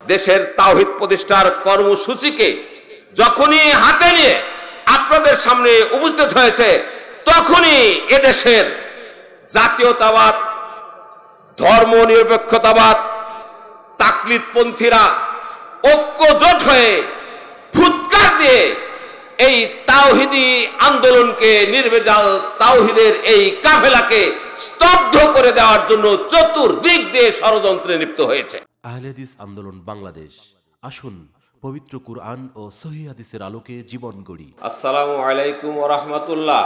দেশের তাওহীদ প্রতিষ্ঠার কর্মসূচিকে যখনই হাতে নিয়ে আপনাদের সামনে উপস্থিত হয়েছে, তখনই এদেশের জাতীয়তাবাদ, ধর্মনিরপেক্ষতাবাদ, তাকলিদপন্থীরা ঐক্যজোট হয়ে ফুৎকার দিয়ে এই তাওহীদি আন্দোলনকে, নির্ভেজাল তাওহীদের এই কাফেলাকে স্তব্ধ করে দেওয়ার জন্য চতুর্দিক দিয়ে ষড়যন্ত্রে লিপ্ত হয়েছে। আহলে হাদিস আন্দোলন বাংলাদেশ, আসুন পবিত্র কুরআন ও সহিহ হাদিসের আলোকে জীবন গড়ি। আসসালামু আলাইকুম ওয়া রাহমাতুল্লাহ।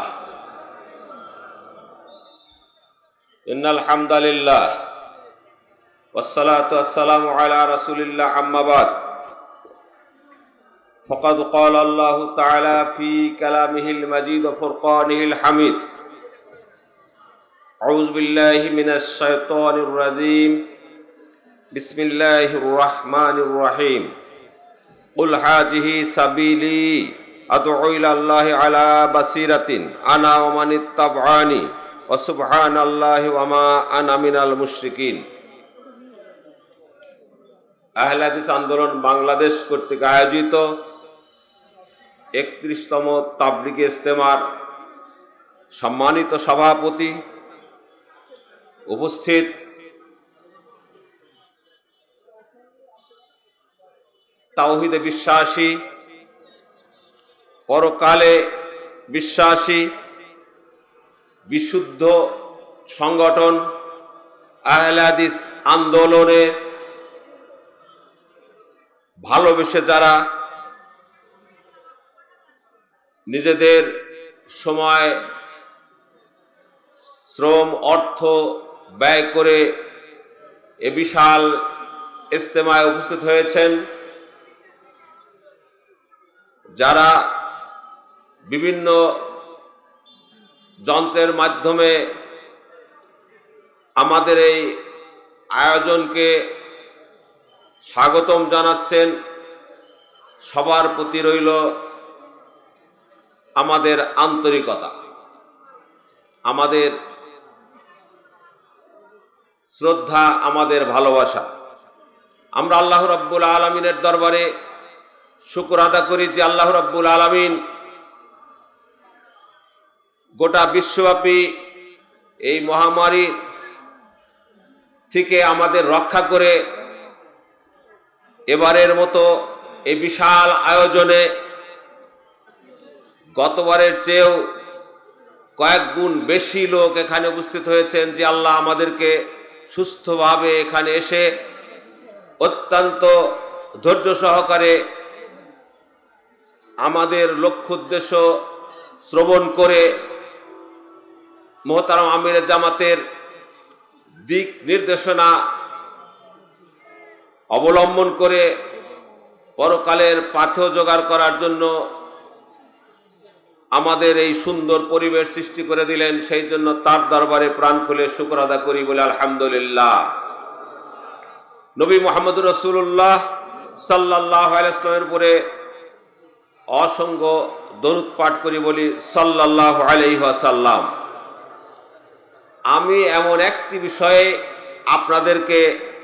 ইন্নাল হামদালিল্লাহ ওয়াসসালাতু ওয়াসসালামু আলা রাসূলিল্লাহ, আম্মা বাদ। ফাকাদ ক্বালা আল্লাহু তাআলা ফি কালামিহিল মাজিদ ওয়া ফুরকানিহিল হামিদ। আউযু বিল্লাহি মিনাশ শাইতানির রাজীম। বিসমিল্লাহির রাহমানির রাহিম। কুল হাযিহি সাবিলি আদউ ইলাল্লাহি আলা বাসিরাতিন আনা ওয়া মানিত্তাবআনি ওয়া সুবহানাল্লাহি ওয়া মা আনা মিনাল মুশরিকিন। আহলে হাদিস আন্দোলন বাংলাদেশ কর্তৃক আয়োজিত 31তম তাবলীগে ইজতেমার সম্মানিত সভাপতি, উপস্থিত তাওহীদে বিশ্বাসী, পরকালে বিশ্বাসী, বিশুদ্ধ সংগঠন আহলে হাদিস আন্দোলনে ভালোবেসে যারা নিজেদের সময়, শ্রম, অর্থ ব্যয় করে এ বিশাল ইজতেমায় উপস্থিত হয়েছেন, যারা বিভিন্ন যন্ত্রের মাধ্যমে আমাদের এই আয়োজনকে স্বাগতম জানাচ্ছেন, সবার প্রতি রইল আমাদের আন্তরিকতা, আমাদের শ্রদ্ধা, আমাদের ভালোবাসা। আমরা আল্লাহ রাব্বুল আলামিনের দরবারে শুকর আদা করি যে আল্লাহ রাব্বুল আলামিন গোটা বিশ্বব্যাপী এই মহামারী থেকে আমাদের রক্ষা করে এবারের মতো এই বিশাল আয়োজনে গতবারের চেয়েও কয়েক গুণ বেশি লোক এখানে উপস্থিত হয়েছেন। যে আল্লাহ আমাদেরকে সুস্থভাবে এখানে এসে অত্যন্ত ধৈর্য সহকারে আমাদের লক্ষ্য উদ্দেশ্য শ্রবণ করে মুহতারাম আমিরে জামাতের দিক নির্দেশনা অবলম্বন করে পরকালের পাথেয় জোগাড় করার জন্য আমাদের এই সুন্দর পরিবেশ সৃষ্টি করে দিলেন। সেই জন্য তার দরবারে প্রাণ খুলে শুকর আদা করি, বলে আলহামদুলিল্লাহ। নবী মুহাম্মদুর রাসূলুল্লাহ সাল্লাল্লাহু আলাইহি ওয়াসাল্লামের উপরে অসংখ্য দরুদ পাঠ করি, বলি সাল্লাল্লাহু আলাইহি ওয়াসাল্লাম। আমি এমন একটি বিষয়ে আপনাদেরকে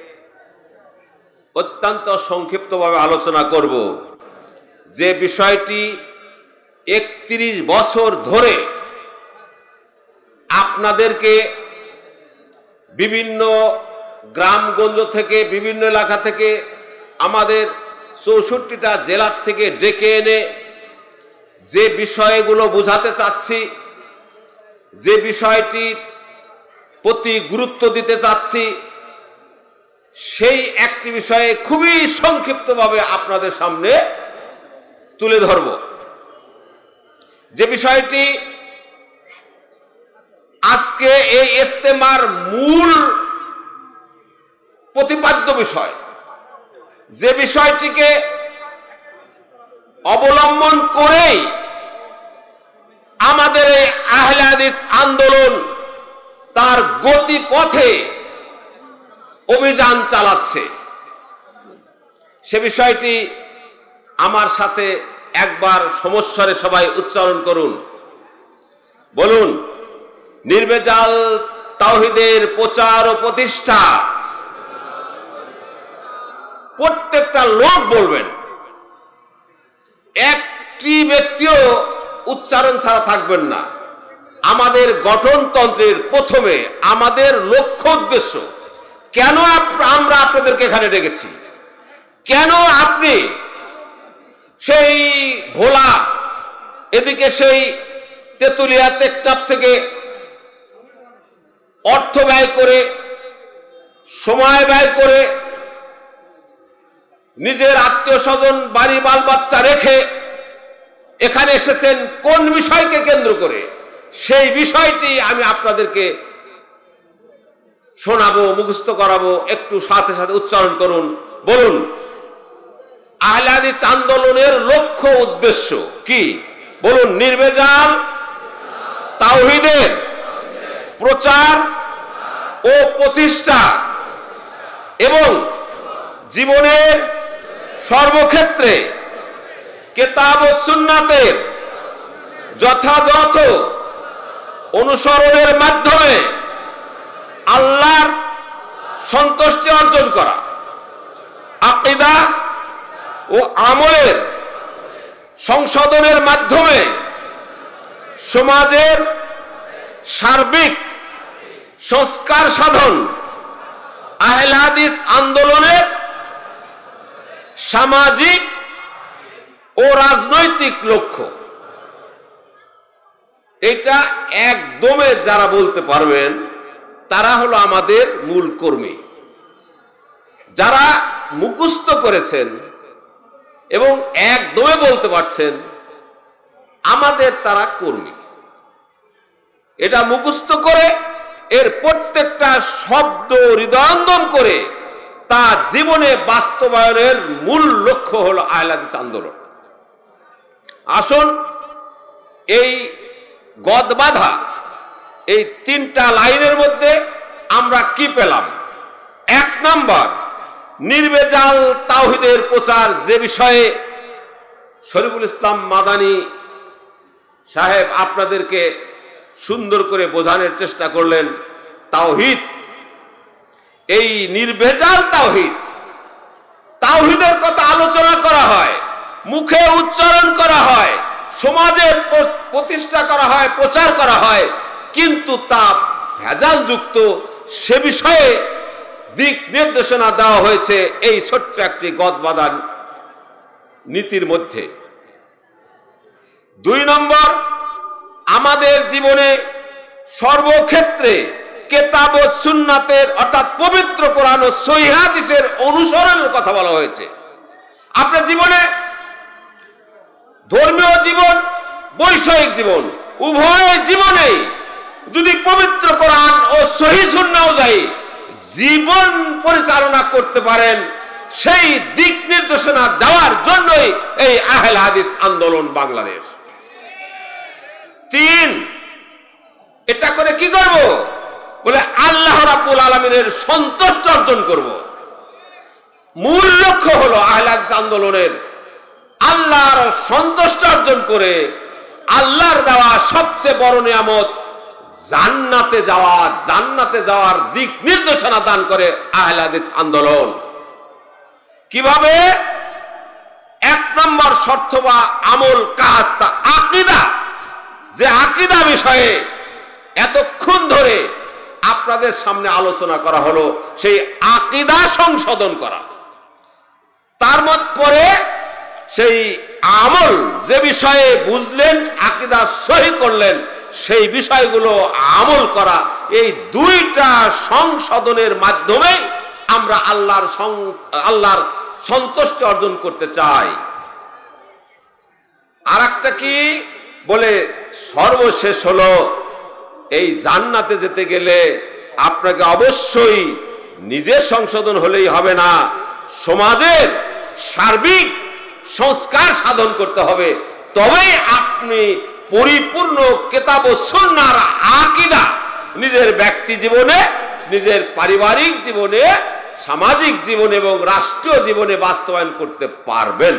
অত্যন্ত সংক্ষিপ্তভাবে আলোচনা করব, যে বিষয়টি 31 বছর ধরে আপনাদেরকে বিভিন্ন গ্রামগঞ্জ থেকে, বিভিন্ন এলাকা থেকে, আমাদের 64টা জেলার থেকে ডেকে এনে যে বিষয়গুলো বোঝাতে চাচ্ছি, যে বিষয়টির প্রতি গুরুত্ব দিতে চাচ্ছি, সেই একটি বিষয়ে খুবই সংক্ষিপ্তভাবে আপনাদের সামনে তুলে ধরব। যে বিষয়টি আজকে এই ইজতেমার মূল প্রতিপাদ্য বিষয়, যে বিষয়টিকে অবলম্বন করেই আমাদের এই আহলে হাদিস আন্দোলন তার গতিপথে অভিযান চালাচ্ছে। সে বিষয়টি আমার সাথে একবার সমস্বরে সবাই উচ্চারণ করুন, বলুন, নির্ভেজাল তাওহীদের প্রচার ও প্রতিষ্ঠা, প্রত্যেকটা লোক বলবেন, একটি ব্যক্তিও উচ্চারণ ছাড়া থাকবেন না। আমাদের গঠনতন্ত্রের প্রথমে আমাদের লক্ষ্য উদ্দেশ্য, কেন আমরা আপনাদেরকে এখানে ডেকেছি, কেন আপনি সেই ভোলা এদিকে সেই তেতুলিয়া টেকনাফ থেকে অর্থ ব্যয় করে, সময় ব্যয় করে, নিজের আত্মীয় স্বজন বাড়ি বাল বাচ্চা রেখে এখানে এসেছেন কোন বিষয়কে কেন্দ্র করে, সেই বিষয়টি আমি আপনাদেরকে শোনাবো, মুখস্থ করাবো। একটু সাথে সাথে উচ্চারণ করুন, বলুন। আহলে হাদিস আন্দোলনের লক্ষ্য উদ্দেশ্য কি? বলুন। নির্ভেজাল তাওহীদের প্রচার ও প্রতিষ্ঠা এবং জীবনের সর্বক্ষেত্রে কিতাব ও সুন্নাতের যথাযথ অনুসরণের মাধ্যমে আল্লাহর সন্তুষ্টি অর্জন করা, আকীদা ও আমলের সংশোধনের মাধ্যমে সমাজের সার্বিক সংস্কার সাধন আহলে হাদিস আন্দোলনের সামাজিক ও রাজনৈতিক লক্ষ্য। এটা একদমে যারা বলতে পারবেন তারা হলো আমাদের মূল কর্মী। যারা মুখস্থ করেছেন এবং একদমে বলতে পারছেন আমাদের তারা কর্মী। এটা মুখস্থ করে এর প্রত্যেকটা শব্দ হৃদয়ঙ্গম করে তা জীবনে বাস্তবায়নের মূল লক্ষ্য হলো আহলে হাদিস আন্দোলন। আসুন, এই গদবাধা এই তিনটা লাইনের মধ্যে আমরা কি পেলাম? এক নাম্বার, নির্ভেজাল তাওহীদের প্রচার, যে বিষয়ে শরীফুল ইসলাম মাদানী সাহেব আপনাদেরকে সুন্দর করে বোঝানোর চেষ্টা করলেন। তাওহীদ, এই নির্ভেজাল তাওহীদ, তাওহীদের কথা আলোচনা করা হয়, মুখে উচ্চারণ করা হয়, সমাজে প্রতিষ্ঠা করা হয়, প্রচার করা হয়, কিন্তু তা ভেজাল যুক্ত, সে বিষয়ে দিক নির্দেশনা দেওয়া হয়েছে এই ছোট্ট একটি গদবাধা নীতির মধ্যে। দুই নম্বর, আমাদের জীবনে সর্বক্ষেত্রে কিতাব ও সুন্নাতের অর্থাৎ পবিত্র কোরআন ও সহিহ হাদিসের অনুসরণের কথা বলা হয়েছে। আপনার জীবনে ধর্মীয় জীবন, বৈষয়িক জীবন, উভয় জীবনেই যদি পবিত্র কোরআন ও সহিহ সুন্নাহ অনুযায়ী জীবন পরিচালনা করতে পারেন, সেই দিক নির্দেশনা দেওয়ার জন্যই এই আহলে হাদিস আন্দোলন বাংলাদেশ। তিন, এটা করে কি করব? বলে আল্লাহ রাব্বুল আলামিনের সন্তুষ্টি অর্জন করব। মূল লক্ষ্য হলো আহলে হাদিস আন্দোলনের আল্লাহর সন্তুষ্টি অর্জন করে আল্লাহর দেওয়া সবচেয়ে বড় নিয়ামত জান্নাতে যাওয়া, জান্নাতে যাওয়ার দিক নির্দেশনা দান করে আহলে হাদিস আন্দোলন। কিভাবে? এক নম্বর শর্ত বা আমল কাজ, তা আকীদা। যে আকীদা বিষয়ে এতক্ষণ ধরে আপনাদের সামনে আলোচনা করা হলো, সেই আকীদা সংশোধন করা। তার পরে সেই আমল, যে বিষয়ে বুঝলেন, আকীদা সহি করলেন, সেই বিষয়গুলো আমল করা। এই দুইটা সংশোধনের মাধ্যমে আমরা আল্লাহর সন্তুষ্টি অর্জন করতে চাই। আর একটা কি বলে, সর্বশেষ হলো এই জান্নাতে যেতে গেলে আপনাকে অবশ্যই নিজের সংশোধন হলেই হবে না, সমাজের সার্বিক সংস্কার সাধন করতে হবে। তবেই আপনি পরিপূর্ণ কিতাব ও সুন্নাহর আকীদা নিজের ব্যক্তি জীবনে, নিজের পারিবারিক জীবনে, সামাজিক জীবনে এবং রাষ্ট্রীয় জীবনে বাস্তবায়ন করতে পারবেন।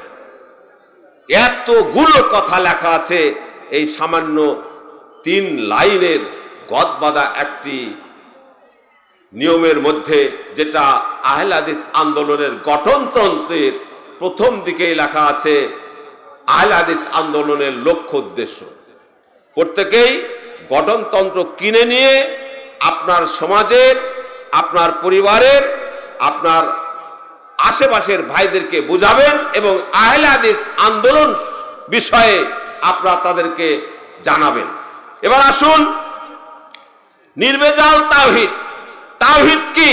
এতগুলো কথা লেখা আছে এই সামান্য 3 লাইনের গদবাধা একটি নিয়মের মধ্যে যেটা আহলে হাদিস আন্দোলনের গঠনতন্ত্রের প্রথম দিকেই লেখা আছে, আহলে হাদিস আন্দোলনের লক্ষ্য উদ্দেশ্য প্রত্যেকেই গঠনতন্ত্র কিনে নিয়ে আপনার সমাজের, আপনার পরিবারের, আপনার আশেপাশের ভাইদেরকে বুঝাবেন এবং আহলে হাদিস আন্দোলন বিষয়ে আপনারা তাদেরকে জানাবেন। এবার আসুন, নির্ভেজাল তাওহীদ। তাওহীদ কি?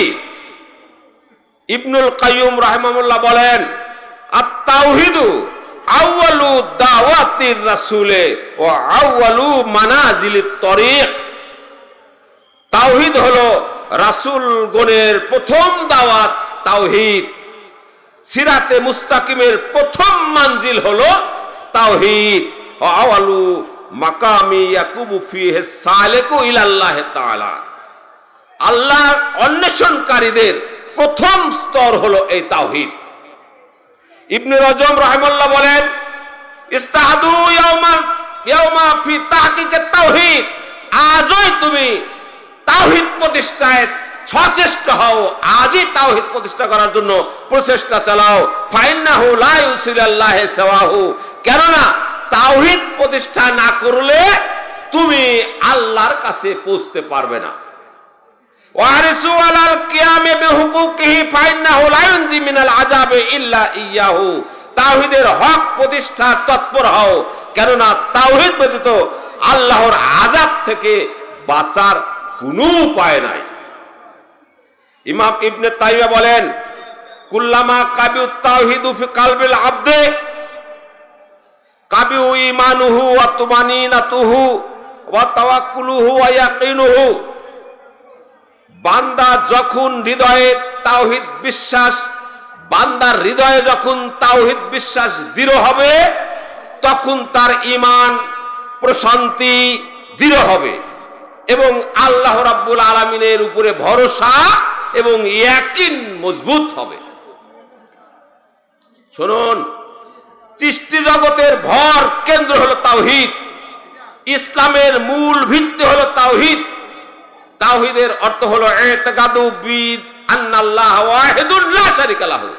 ইবনুল কাইয়্যুম রাহিমাহুল্লাহ বলেন, আত-তাওহীদু আউয়ালু দাওয়াতির রাসূলে ওয়া আউয়ালু মানাজিলিত তরিক। তাওহীদ হলো রাসূলগণের প্রথম দাওয়াত তাওহীদ, সিরাতে মুস্তাকিমের প্রথম মঞ্জিল হলো তাওহীদ। ওয়া আউয়ালু মাকামি ইয়াকুবু ফিহি সালিকু ইলাল্লাহ তাআলা। আল্লাহর অন্বেষণকারীদের প্রথম স্তর হলো এই তাওহীদ। ইবনে রজব রাহিমাহুল্লাহ বলেন, ইস্তাহাদু ইয়াউমা ফি তাহকিকিত তাওহীদ। আজই তুমি তাওহীদ প্রতিষ্ঠায় সচেষ্ট হও, আজই তাওহীদ প্রতিষ্ঠা করার জন্য প্রচেষ্টা চালাও। ফাইন্নাহু লা ইউসিলাল্লাহি সাওয়াহু। কেননা তাওহীদ প্রতিষ্ঠা না করলে তুমি আল্লাহর কাছে পৌঁছতে পারবে না। ওয়ারিসু আলাল কিয়ামি বিহুকুকিহি ফাইন্নাহু লা ইউনজি মিনাল আযাবি ইল্লা ইয়াহু। তাওহীদের হক প্রতিষ্ঠা তৎপর হও, কেননা তাওহীদ ব্যতীত আল্লাহর আযাব থেকে বাঁচার কোনো উপায় নাই। ইমাম ইবনে তাইমিয়া বলেন, কুল্লামা কাবিউত তাওহীদু ফি কালবিল আবদে কাবিউ ঈমানুহু ওয়া তুমানিনাতুহু ওয়া তাওয়াক্কুলুহু ওয়া ইয়াকিনুহু। বান্দা যখন হৃদয়ে তাওহীদ বিশ্বাস, বান্দার হৃদয়ে যখন তাওহীদ বিশ্বাস দৃঢ় হবে, তখন তার ঈমান প্রশান্তি দৃঢ় হবে এবং আল্লাহ রাব্বুল আলামিনের উপরে ভরসা এবং ইয়াকিন মজবুত হবে। শুনুন, সৃষ্টি জগতের ভর কেন্দ্র হলো তাওহীদ। ইসলামের মূল ভিত্তি হলো তাওহীদ। তাওহীদের অর্থ হলো ইতিকাদু বি আন্নাল্লাহ ওয়াহিদুন লা শারীকা লাহু।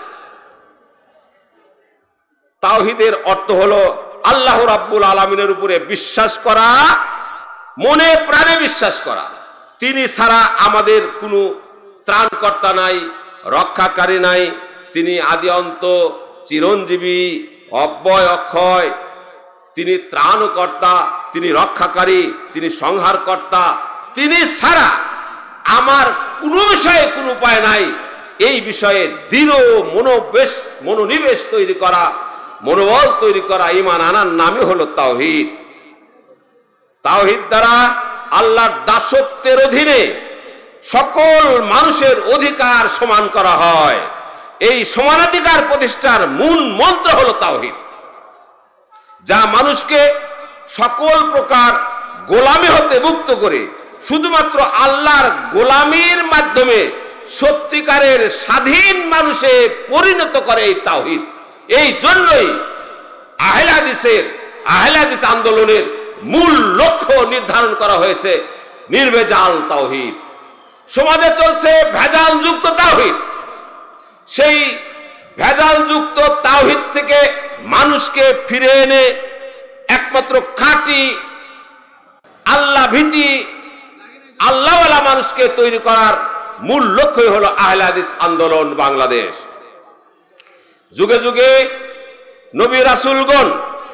তাওহীদের অর্থ হলো আল্লাহ রাব্বুল আলামিনের উপরে বিশ্বাস করা, মনে প্রাণে বিশ্বাস করা। তিনি ছাড়া আমাদের কোনো ত্রাণকর্তা নাই, রক্ষাকারী নাই। তিনি আদি অন্ত, চিরঞ্জীবী, অব্যয় অক্ষয়। তিনি ত্রাণকর্তা, তিনি রক্ষাকারী, তিনি সংহারকর্তা। তিনি ছাড়া আমার কোনো বিষয়ে কোনো উপায় নাই। এই বিষয়ে দৃঢ় মনোনিবেশ তৈরি করা, মনোবল তৈরি করা, ঈমান আনার নামই হলো তাওহীদ। তাওহীদ দ্বারা আল্লাহর দাসত্বের অধীনে সকল মানুষের অধিকার সমান করা হয়। এই সমানাধিকার প্রতিষ্ঠার মূল মন্ত্র হলো তাওহীদ, যা মানুষকে সকল প্রকার গোলামি হতে মুক্ত করে শুধুমাত্র আল্লাহর গোলামির মাধ্যমে সত্যিকারের স্বাধীন মানুষে পরিণত করে এই তাওহীদ। এই জন্যই আহলে হাদিস আন্দোলনের মূল লক্ষ্য নির্ধারণ করা হয়েছে নির্ভেজাল তাওহীদ। সমাজে চলছে ভেজাল যুক্ত তাওহীদ। সেই ভেজাল যুক্ত তাওহীদ থেকে মানুষকে ফিরে এনে একমাত্র খাঁটি আল্লাহ ভীতি, আল্লাহওয়ালা মানুষকে তৈরি করার মূল লক্ষ্যই হলো আহলে হাদিস আন্দোলন বাংলাদেশ। যুগে যুগে নবী রাসূলগণ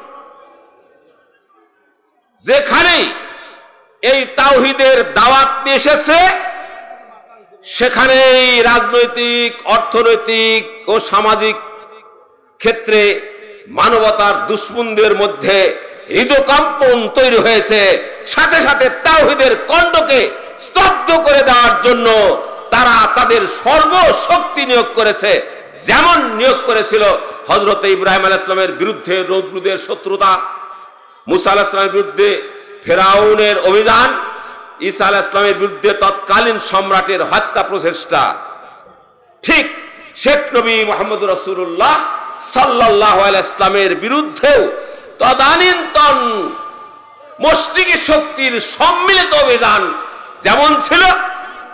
যেখানেই এই তাওহীদের দাওয়াত নিয়ে এসেছে, সেখানেই রাজনৈতিক, অর্থনৈতিক ও সামাজিক ক্ষেত্রে মানবতার দুশ্মনদের মধ্যে হৃদকম্পন তৈরি হয়েছে। সাথে সাথে তাওহীদের কণ্ঠকে স্তব্ধ করে দেওয়ার জন্য তারা তাদের সর্বশক্তি নিয়োগ করেছে। যেমন নিয়োগ করেছিল হযরত ইব্রাহিম আলাইহিস সালামের বিরুদ্ধে নমরুদের শত্রুতা, মুসা আলাইহিস সালামের বিরুদ্ধে ফেরাউনের অভিযান, ঈসা আলাইহিস সালামের বিরুদ্ধে তৎকালীন সম্রাটের হত্যা প্রচেষ্টা। ঠিক শেখ নবী মুহাম্মদ রাসূলুল্লাহ সাল্লাল্লাহু আলাইহি ওয়াসাল্লামের বিরুদ্ধেও তদানীন্তন মুশরিকি শক্তির সম্মিলিত অভিযান যেমন ছিল,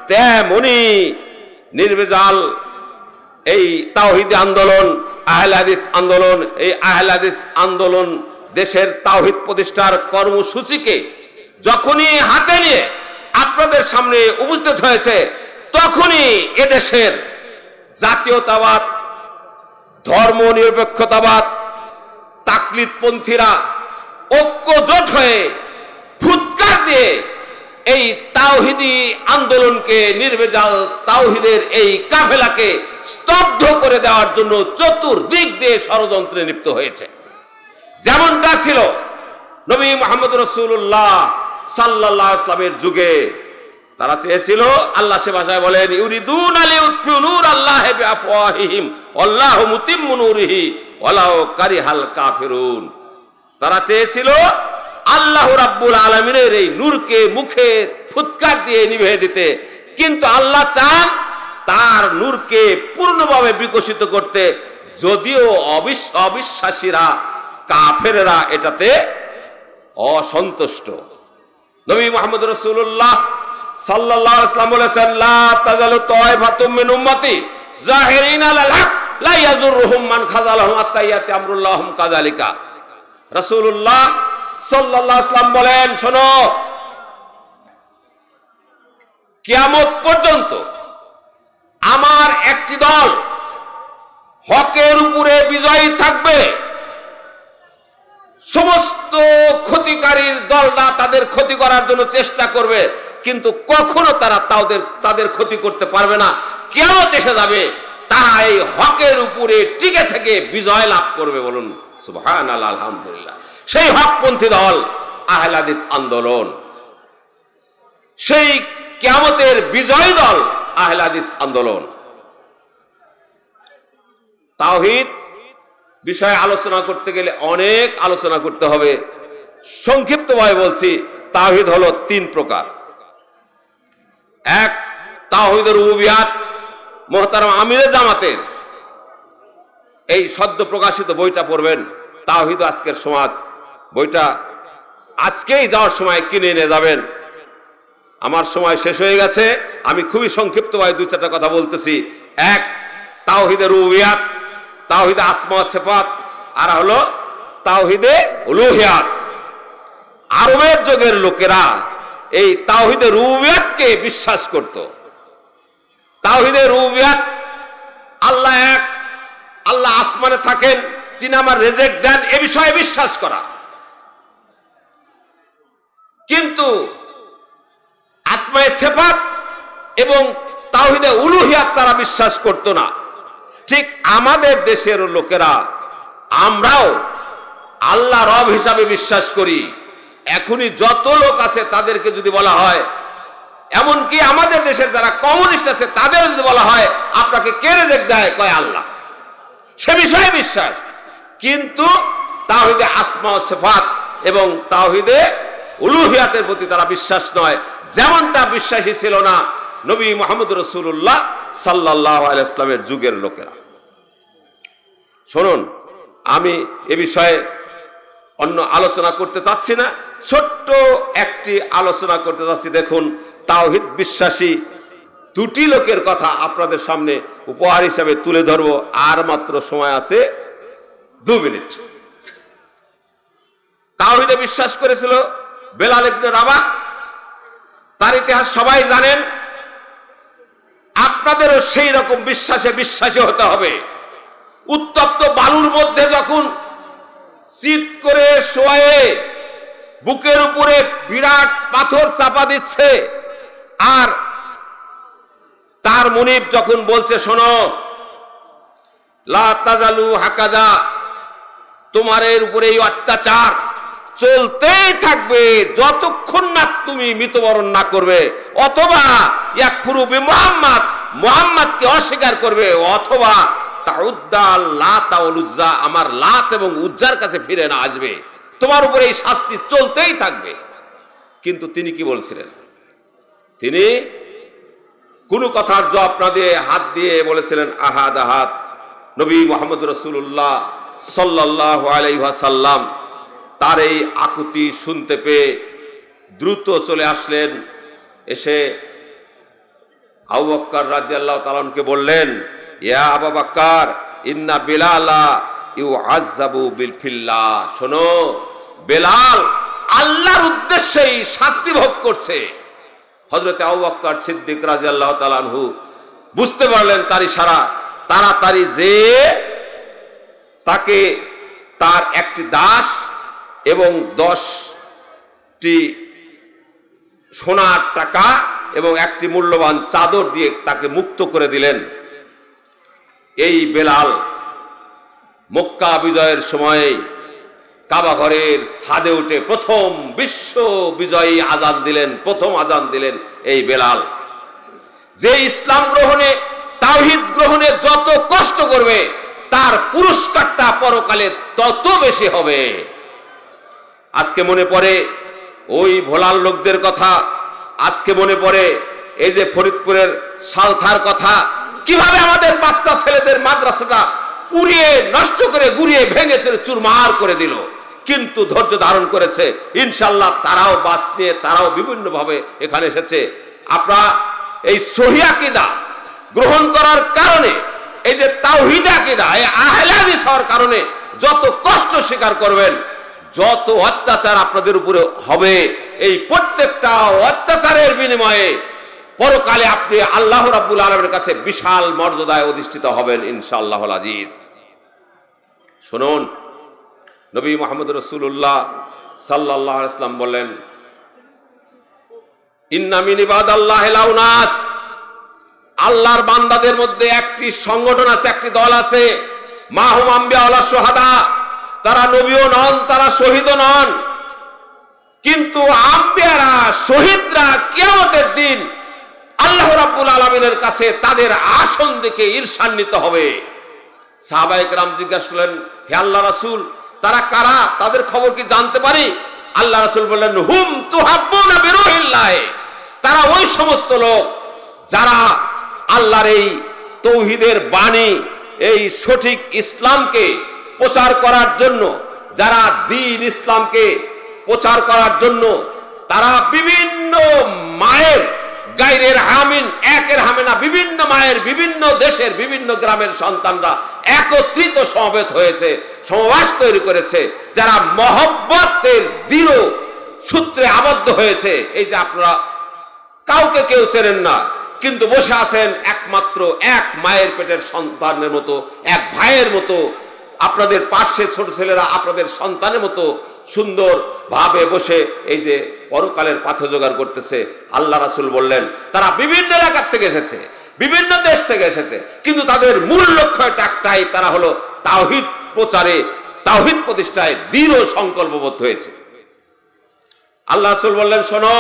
তেমনি নির্ভেজাল এই তাওহীদি আন্দোলন, আহলে হাদিস আন্দোলন, এই আহলে হাদিস আন্দোলন দেশের তাওহীদ প্রতিষ্ঠার কর্মসূচিকে যখনই হাতে নিয়ে আপনাদের সামনে উপস্থিত হয়েছে, তখনই এদেশের জাতীয়তাবাদ, ধর্ম নিরপেক্ষতাবাদ, তাকলিদপন্থীরা ঐক্যজোট হয়ে ফুৎকার দিয়ে এই তাওহীদি আন্দোলনকে, নির্ভেজাল তাওহীদের এই কাফেলাকে স্তব্ধ করে দেওয়ার জন্য চতুর্দিক দিয়ে ষড়যন্ত্রে লিপ্ত হয়েছে। যেমনটা ছিল নবী মুহাম্মদ রাসূলুল্লাহ সাল্লাল্লাহু আলাইহি ওয়াসাল্লামের যুগে। তারা চেয়েছিল, আল্লাহ সে ভাষায় বলেন, ইউরিদুনা লিইউতফিউ নূরাল্লাহি বিআফওয়াহিহিম আল্লাহু মুতিম্মু নূরিহি ওয়ালাউ কারিহাল কাফিরুন। তারা চেয়েছিল আল্লাহ রাব্বুল আলামিনের এই নূরকে মুখে ফুৎকার দিয়ে নিভিয়ে দিতে, কিন্তু আল্লাহ চান তার নূরকে পূর্ণভাবে বিকশিত করতে, যদিও অবিশ্বাসীরা, কাফেররা এটাতে অসন্তুষ্ট। নবী মুহাম্মদ রাসূলুল্লাহ সাল্লাল্লাহু আলাইহি ওয়াসাল্লাম বলেছেন, লা তাজালু তায়ফাতুম মিন উম্মতি জাহিরিনা আলাল হক লা ইয়াজুরুহুম মান খাযালাহুম হাত্তা ইয়াতি আমরুল্লাহুম কাযালিকা। রাসূলুল্লাহ সাল্লাল্লাহু আলাইহি ওয়াসাল্লাম বলেন, শোনো, কিয়ামত পর্যন্ত আমার একটি দল হকের উপরে বিজয়ী থাকবে। সমস্ত ক্ষতিকারীর দলরা তাদের ক্ষতি করার জন্য চেষ্টা করবে, কিন্তু কখনো তারা তাদের ক্ষতি করতে পারবে না। কিয়ামত এসে যাবে, তারা এই হকের উপরে টিকে থেকে বিজয় লাভ করবে। বলুন সুবহানাল্লাহ, আলহামদুলিল্লাহ। সেই হকপন্থী দল আহলে হাদিস আন্দোলন, সেই কিয়ামতের বিজয়ী দল আহলে হাদিস আন্দোলন। তাওহীদ বিষয়ে আলোচনা করতে গেলে অনেক আলোচনা করতে হবে। সংক্ষিপ্তভাবে বলছি, তাওহীদ হলো তিন প্রকার। এক, তাওহীদের রুবুবিয়াত, মুহতারাম আমিরে জামাতের এই সদ্য প্রকাশিত বইটা পড়বেন, তাওহীদ আজকের সমাজ। বইটা আজকেই যাওয়ার সময় কিনে নিয়ে যাবেন। আমার সময় শেষ হয়ে গেছে, আমি খুবই সংক্ষিপ্তভাবে দুই চারটা কথা বলতেছি। এক, তাওহীদের রুবুবিয়াত, তাওহীদে আসমা ওয়া সিফাত, আর হলো তাওহীদে উলুহিয়াত। আরবের যুগের লোকেরা এই তাওহীদে রুবুবিয়াতকে বিশ্বাস করত। তাওহীদে রুবুবিয়াত, আল্লাহ এক, আল্লাহ আসমানে থাকেন, তিনি আমার রিজিক দেন, এ বিষয়ে বিশ্বাস করা। কিন্তু আসমায়ে সিফাত এবং তাওহীদে উলুহিয়াত তারা বিশ্বাস করত না। ঠিক আমাদের দেশের লোকেরা, আমরাও আল্লাহ রব হিসাবে বিশ্বাস করি। এখনই যত লোক আছে তাদেরকে যদি বলা হয়, এমনকি আমাদের দেশের যারা কমিউনিস্ট আছে তাদের যদি বলা হয় আপনাকে কে রিজিক দেয়, কয় আল্লাহ, সে বিষয়ে বিশ্বাস। কিন্তু তাওহীদে আসমা ওয়া সিফাত এবং তাওহীদে উলুহিয়াতের প্রতি তারা বিশ্বাস নয়, যেমনটা বিশ্বাসী ছিল না নবী মুহাম্মদ রাসূলুল্লাহ সাল্লাল্লাহু আলাইহি ওয়াসাল্লামের যুগের লোকেরা। শুনুন, আমি এ বিষয়ে অন্য আলোচনা করতে চাচ্ছি না, ছোট্ট একটি আলোচনা করতে চাচ্ছি। দেখুন, তাওহীদ বিশ্বাসী দুটি লোকের কথা আপনাদের সামনে উপহার হিসাবে তুলে ধরব। আর মাত্র সময় আছে 2 মিনিট। তাওহীদে বিশ্বাস করেছিল বেলাল ইবনে রাবাহ, তার ইতিহাস সবাই জানেন। আপনাদেরও সেই রকম বিশ্বাসে বিশ্বাসী হতে হবে। উত্তপ্ত বালুর মধ্যে যখন চিৎ করে শোয়ে বুকের উপরে বিরাট পাথর চাপা দিচ্ছে, আর তার মুনিব যখন বলছে, শোনো, লা তাজালু হাকাজা, তোমার এর উপরে এই অত্যাচার চলতেই থাকবে যতক্ষণ না তুমি মৃত্যুবরণ না করবে, অথবা ইয়াকফুরু বিমুহাম্মাদ, মুহাম্মাদকে অস্বীকার করবে, অথবা তাউদ্দা লাত ওয়াল উজ্জা, আমার লাত এবং উজ্জার কাছে ফিরে না আসবে, তোমার উপরে এই শাস্তি চলতেই থাকবে। কিন্তু তিনি কি বলছিলেন? তিনি কোনো কথার জবাব না দিয়ে হাত দিয়ে বলেছিলেন আহাদ আহাদ। নবী মুহাম্মদ রাসূলুল্লাহ সাল্লাল্লাহু আলাইহি ওয়াসাল্লাম তার এই আকুতি শুনতে পেয়ে দ্রুত চলে আসলেন। এসে আবু বকর রাদিয়াল্লাহু তাআলা আনহুকে বললেন, ইয়া আবু বকর ইন্না বিলালা ইউআযাবু বিল ফিল্লাহ, শোনো বেলাল আল্লাহর উদ্দেশ্যেই শাস্তি ভোগ করছে। হযরত আবু বকর সিদ্দিক রাদিয়াল্লাহু তাআলা আনহু বুঝতে পারলেন তার ইশারা, তাড়াতাড়ি যে তাকে তার একটি দাস এবং 10টি সোনার টাকা এবং একটি মূল্যবান চাদর দিয়ে তাকে মুক্ত করে দিলেন। এই বেলাল মক্কা বিজয়ের সময় কাবা ঘরের ছাদে উঠে প্রথম বিশ্ব বিজয়ী আজান দিলেন, প্রথম আজান দিলেন এই বেলাল। যে ইসলাম গ্রহণে তাওহীদ গ্রহণে যত কষ্ট করবে তার পুরস্কারটা পরকালে তত বেশি হবে। আজকে মনে পড়ে ওই ভোলার লোকদের কথা, আজকে মনে পড়ে এই যে ফরিদপুরের সালথার কথা, কিভাবে আমাদের বাচ্চা ছেলেদের মাদ্রাসাটা পুড়িয়ে নষ্ট করে গুড়িয়ে ভেঙে চুরমার করে দিল, কিন্তু ধৈর্য ধারণ করেছে। ইনশাল্লাহ তারাও বাস নিয়ে তারাও বিভিন্ন ভাবে এখানে এসেছে। আপনারা এই সহিহ আকীদা গ্রহণ করার কারণে, এই যে তাওহীদ আকীদা, এই আহলে হাদিস হওয়ার কারণে যত কষ্ট স্বীকার করবেন, যত অত্যাচার আপনাদের উপরে হবে, এই প্রত্যেকটা অত্যাচারের বিনিময়ে পরকালে আপনি আল্লাহ রাব্বুল আলামিনের কাছে বিশাল মর্যাদায় অধিষ্ঠিত হবেন ইনশাআল্লাহুল আজিজ। শুনুন, নবী মুহাম্মদ রাসূলুল্লাহ সাল্লাল্লাহু আলাইহি ওয়াসাল্লাম বলেন, ইন্না মিন ইবাদাল্লাহি লাউনাস, আল্লাহর বান্দাদের মধ্যে একটি সংগঠন আছে, একটি দল আছে, মাহুম আম্বিয়া ওয়ালা শুহাদা, তারা নবীও নন, তারা শহীদও নন, কিন্তু আম্বিয়ারা শহীদরা কিয়ামতের দিন আল্লাহ রাব্বুল আলামিনের কাছে তাদের আসন দেখে ঈর্ষান্বিত হবে। সাহাবায়ে কেরাম জিজ্ঞাসা করলেন, হে আল্লাহ রাসূল, তারা কারা, তাদের খবর কি জানতে পারি? আল্লাহ রাসূল বললেন, হুম তুহাব্বুনা বিরুহিল্লাহ, তারা ওই সমস্ত লোক যারা আল্লাহর এই তৌহিদের বাণী, এই সঠিক ইসলামকে প্রচার করার জন্য, যারা দ্বীন ইসলামকে প্রচার করার জন্য তারা বিভিন্ন মায়ের গায়রের হামিন, একের হামেনা, বিভিন্ন মায়ের বিভিন্ন দেশের বিভিন্ন গ্রামের সন্তানরা একত্রিত সমবেত হয়েছে, সমাবেশ তৈরি করেছে, যারা মহব্বতের দৃঢ় সূত্রে আবদ্ধ হয়েছে। এই যে আপনারা কাউকে কেউ চেনেন না, কিন্তু বসে আছেন একমাত্র এক মায়ের পেটের সন্তানের মতো, এক ভাইয়ের মতো, আপনাদের পাশে ছোট ছেলেরা আপনাদের সন্তানের মতো সুন্দর ভাবে বসে এই যে পরকালের পাথর জোগাড় করতেছে। আল্লাহ রাসূল বললেন, তারা বিভিন্ন এলাকা থেকে এসেছে, বিভিন্ন দেশ থেকে এসেছে, কিন্তু তাদের মূল লক্ষ্য একটাই, তারা হলো তাওহীদ প্রচারে, তাওহীদ প্রতিষ্ঠায় দৃঢ় সংকল্পবদ্ধ হয়েছে। আল্লাহ রাসূল বললেন, শোনো,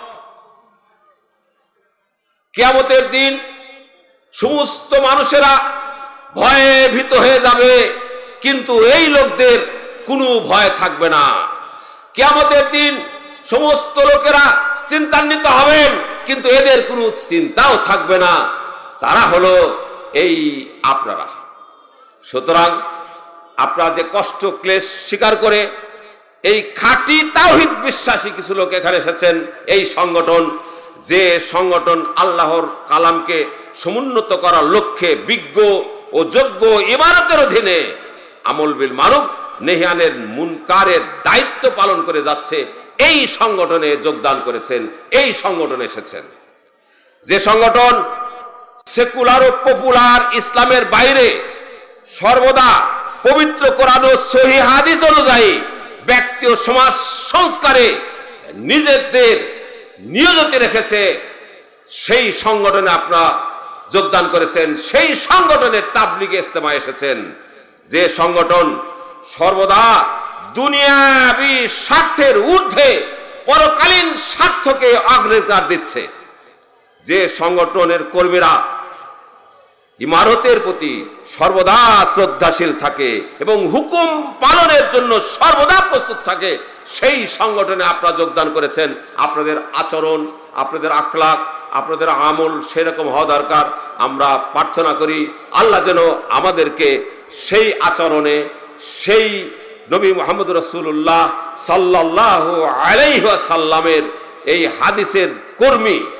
কিয়ামতের দিন সমস্ত মানুষেরা ভয়ে ভীত হয়ে যাবে, কিন্তু এই লোকদের কোনো ভয় থাকবে না। কিয়ামতের দিন সমস্ত লোকেরা চিন্তান্বিত হবেন, কিন্তু এদের কোনো চিন্তাও থাকবে না, তারা হলো এই আপনারা। সুতরাং আপনারা যে কষ্ট ক্লেশ স্বীকার করে এই খাঁটি তাওহীদ বিশ্বাসী কিছু লোক এখানে এসেছেন, এই সংগঠন, যে সংগঠন আল্লাহর কালামকে সমুন্নত করার লক্ষ্যে বিজ্ঞ ও যোগ্য ইবাদতের অধীনে আমল বিল মারুফ নেহিয়ানের মুনকারের দায়িত্ব পালন করে যাচ্ছে, এই সংগঠনে যোগদান করেছেন, এই সংগঠনে এসেছেন। যে সংগঠন সেকুলার ও পপুলার ইসলামের বাইরে সর্বদা পবিত্র কোরআন ও সহিহ হাদিস অনুযায়ী ব্যক্তি ও সমাজ সংস্কারে নিজেদের নিয়োজিত রেখেছে, সেই সংগঠনে আপনারা যোগদান করেছেন, সেই সংগঠনের তাবলীগে ইজতেমায় এসেছেন। যে সংগঠন সর্বদা দুনিয়াবি স্বার্থের ঊর্ধ্বে পরকালীন স্বার্থকে অগ্রাধিকার দিচ্ছে, যে সংগঠনের কর্মীরা ইমারতের প্রতি সর্বদা শ্রদ্ধাশীল থাকে এবং হুকুম পালনের জন্য সর্বদা প্রস্তুত থাকে, সেই সংগঠনে আপনারা যোগদান করেছেন। আপনাদের আচরণ, আপনাদের আখলাক, আপনাদের আমল সেরকম হওয়া দরকার। আমরা প্রার্থনা করি আল্লাহ যেন আমাদেরকে সেই আচরণে, সেই নবী মুহাম্মদ রাসূলুল্লাহ সাল্লাল্লাহু আলাইহি ওয়াসাল্লামের এই হাদিসের কর্মী,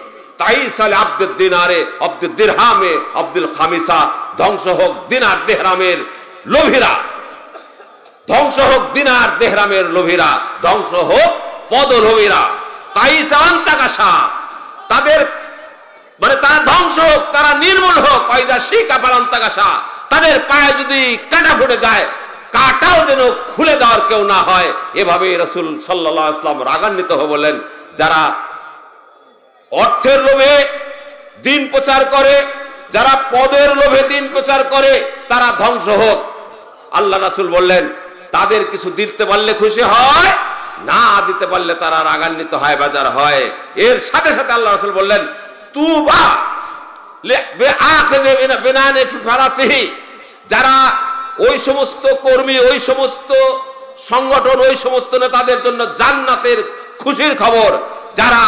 তাইসালে আব্দুল দিনারে আব্দুল দিরহামে আব্দুল খামিসা, ধ্বংস হোক দিনার দেহরামের লোভীরা, ধ্বংস হোক দিনার দেহরামের লোভীরা, ধ্বংস হোক পদলোভীরা। তাইসা আন্তাকাশা, তাদের মানে তারা ধ্বংস হোক, তারা নির্মূল হোক। পয়দা শিকা পালান্তাকাশা, তাদের পায়ে যদি কাঁটা ফুটে যায়, কাঁটাও যেন খুলে দেওয়ার কেউ না হয়। এভাবে রাসূল সাল্লাল্লাহু আলাইহি ওয়াসাল্লাম রাগান্বিত হয়ে বললেন, যারা অর্থের লোভে দিন প্রচার করে, যারা পদের লোভে দিন প্রচার করে, তারা ধ্বংস হোক। আল্লাহ রাসূল বললেন, তাদের কিছু দিতে পারলে খুশি হয়, না দিতে পারলে তারা রাগান্বিত হয়, বেজার হয়। এর সাথে সাথে আল্লাহ রাসূল বললেন, তুবা যারা ওই সমস্ত কর্মী, ওই সমস্ত সংগঠন, ওই সমস্ত নেতাদের জন্য জান্নাতের খুশির খবর, যারা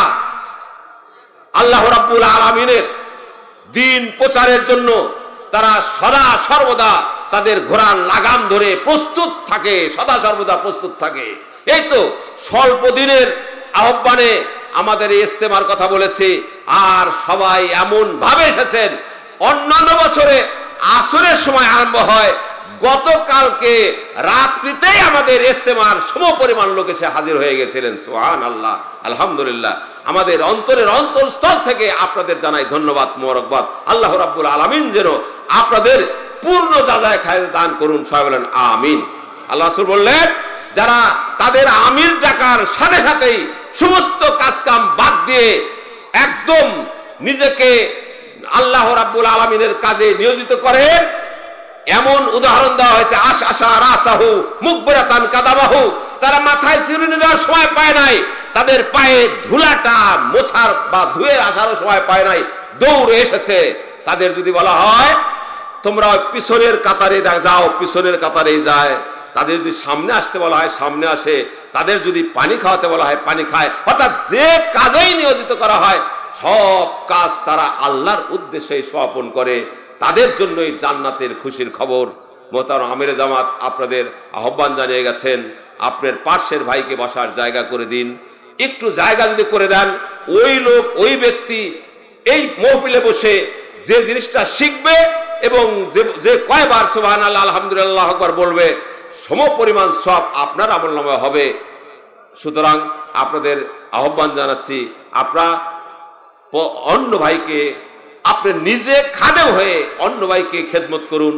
আল্লাহ রাব্বুল আলামিনের দিন প্রচারের জন্য তারা সদা সর্বদা তাদের ঘোড়ার লাগাম ধরে প্রস্তুত থাকে, সদা সর্বদা প্রস্তুত থাকে। এই তো স্বল্প দিনের আহ্বানে আমাদের এই ইস্তেমার কথা বলেছি, আর সবাই এমন ভাবে এসেছেন। অন্যান্য বছরে আসরের সময় আরম্ভ হয়, গতকালকে রাত্রিতেই আমাদের ইস্তেমার সমপরিমাণ লোক এসে হাজির হয়ে গেছিলেন। সুবহানাল্লাহ, আলহামদুলিল্লাহ। আমাদের অন্তরের অন্তরস্থল থেকে আপনাদের জানাই ধন্যবাদ, মোবারকবাদ। আল্লাহ রাব্বুল আলামিন যেন আপনাদের পূর্ণ যাজায় খায়ের দান করুন, সবাই বলেন আমিন। আল্লাহ রাসূল বললেন, যারা তাদের আমির ডাকার সাথে সাথেই সমস্ত কাজকাম বাদ দিয়ে একদম নিজেকে আল্লাহ রাব্বুল আলামিনের কাজে নিয়োজিত করে, এমন উদাহরণ দেওয়া হয়েছে। আশআশা রাসাহু মুকবিরাতান কাদাবাহু, তারা মাথায় চিরুনি দেওয়ার সময় পায় নাই, তাদের পায়ে ধুলাটা মোছার বা ধুয়ে আসারও সময় পায় নাই, দৌড়ে এসেছে। তাদের যদি বলা হয় তোমরা পিছনের কাতারে যাও, পিছনের কাতারে যায়। তাদের যদি সামনে আসতে বলা হয়, সামনে আসে। তাদের যদি পানি খাওয়াতে বলা হয়, পানি খায়। অর্থাৎ যে কাজেই নিয়োজিত করা হয়, সব কাজ তারা আল্লাহর উদ্দেশ্যে সমাপন করে। তাদের জন্যই জান্নাতের খুশির খবর। মোহতারাম আমিরে জামাত আপনাদের আহ্বান জানিয়ে গেছেন, আপনার পার্শ্বের ভাইকে বসার জায়গা করে দিন। একটু জায়গা যদি করে দেন, ওই লোক, ওই ব্যক্তি এই মাহফিলে বসে যে জিনিসটা শিখবে এবং যে কয়বার সুবহানাল্লাহ আলহামদুলিল্লাহ আল্লাহু আকবার বলবে, সমপরিমাণ সওয়াব আপনার আমলনামায় হবে। সুতরাং আপনাদের আহ্বান জানাচ্ছি, আপনারা অন্য ভাইকে, আপনি নিজে খাদেম হয়ে অন্য ভাইকে খেদমত করুন।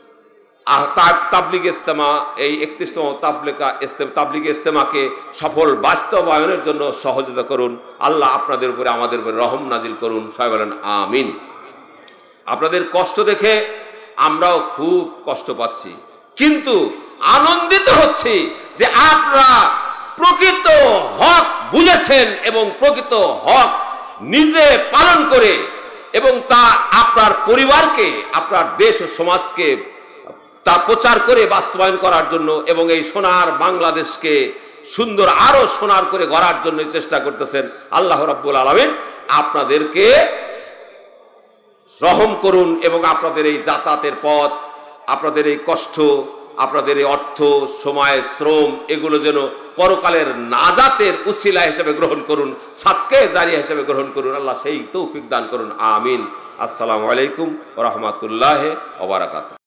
তাবলিগ ইজতেমা, এই 31তম তাবলিগ ইজতেমাকে সফল বাস্তবায়নের জন্য সহযোগিতা করুন। আল্লাহ আপনাদের উপরে, আমাদের উপরে রহম নাজিল করুন, সবাই বলেন আমিন। আপনাদের কষ্ট দেখে আমরাও খুব কষ্ট পাচ্ছি, কিন্তু আনন্দিত হচ্ছি যে আপনারা প্রকৃত হক বুঝেছেন এবং প্রকৃত হক নিজে পালন করে, এবং তা আপনার পরিবারকে, আপনার দেশ ও সমাজকে তা প্রচার করে বাস্তবায়ন করার জন্য, এবং এই সোনার বাংলাদেশকে সুন্দর আরো সোনার করে গড়ার জন্য চেষ্টা করতেছেন। আল্লাহ রাব্বুল আলামিন আপনাদেরকে রহম করুন, এবং আপনাদের এই যাতায়াতের পথ, আপনাদের এই কষ্ট, আপনাদের এই অর্থ, সময়, শ্রম, এগুলো যেন পরকালের নাজাতের উসিলা হিসেবে গ্রহণ করুন, সাদকায়ে জারিয়া হিসেবে গ্রহণ করুন। আল্লাহ সেই তৌফিক দান করুন, আমিন। আসসালামু আলাইকুম ওয়া রাহমাতুল্লাহি ওয়া বারাকাতুহু।